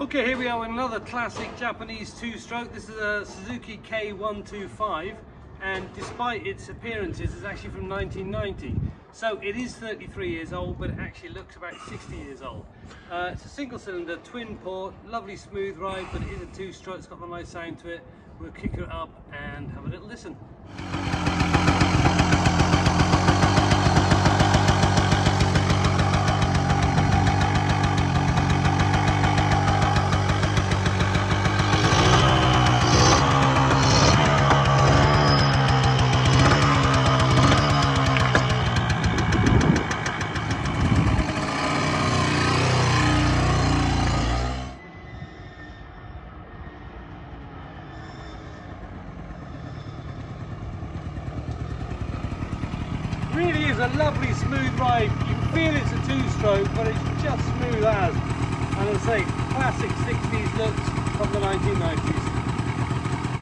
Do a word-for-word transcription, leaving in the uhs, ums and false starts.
Okay, here we are with another classic Japanese two-stroke. This is a Suzuki K one twenty-five, and despite its appearances, it's actually from nineteen ninety. So it is thirty-three years old, but it actually looks about sixty years old. Uh, it's a single-cylinder, twin-port, lovely smooth ride, but it is a two-stroke. It's got a nice sound to it. We'll kick it up and have a little listen. Really is a lovely smooth ride. You can feel it's a two-stroke, but it's just smooth as. And as I say, classic sixties looks from the nineteen nineties.